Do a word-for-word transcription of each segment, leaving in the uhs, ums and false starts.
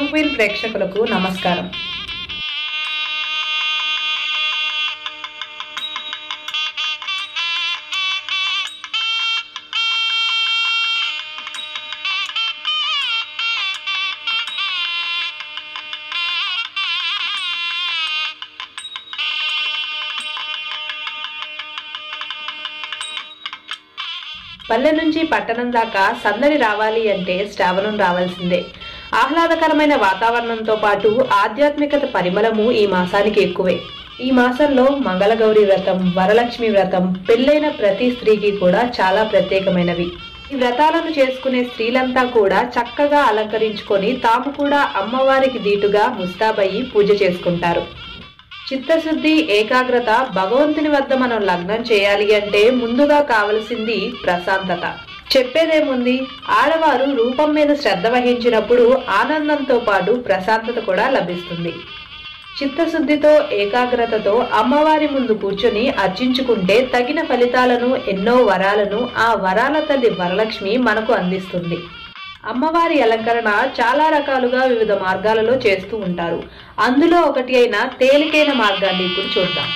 Queen ప్రేక్షకులకు నమస్కారం. పల్లె నుంచి పట్టణం దాకా సందడి రావాలి అంటే శ్రావణం రావాల్సిందే. ఆహ్లాదకరమైన వాతావరణంతో పాటు ఆధ్యాత్మికత పరిమళము ఈ మాసానికి ఎక్కువే. ఈ మాసంలో మంగళగౌరి వ్రతం, వరలక్ష్మి వ్రతం పెళ్లైన ప్రతి స్త్రీకి కూడా చాలా ప్రత్యేకమైనవి. ఈ వ్రతాలను చేసుకునే స్త్రీలంతా కూడా చక్కగా అలంకరించుకొని తాము కూడా అమ్మవారికి దీటుగా ముస్తాబయ్యి పూజ చేసుకుంటారు. చిత్తశుద్ధి, ఏకాగ్రత. భగవంతుని వద్ద మనం లగ్నం చేయాలి అంటే ముందుగా కావలసింది ప్రశాంతత. చెప్పేదేముంది, ఆడవారు రూపం మీద శ్రద్ధ వహించినప్పుడు ఆనందంతో పాటు ప్రశాంతత కూడా లభిస్తుంది. చిత్తశుద్ధితో, ఏకాగ్రతతో అమ్మవారి ముందు కూర్చొని అర్చించుకుంటే తగిన ఫలితాలను, ఎన్నో వరాలను ఆ వరాల తల్లి వరలక్ష్మి మనకు అందిస్తుంది. అమ్మవారి అలంకరణ చాలా రకాలుగా వివిధ మార్గాలలో చేస్తూ ఉంటారు. అందులో ఒకటి అయిన తేలికైన మార్గాన్ని ఇప్పుడు చూద్దాం.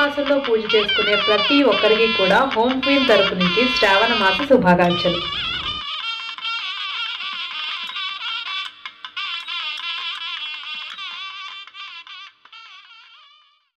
మాసంలో పూజ చేసుకునే ప్రతి ఒక్కరికి కూడా హోమ్ క్వీన్ తరపు నుంచి శ్రావణ మాస శుభాకాంక్షలు.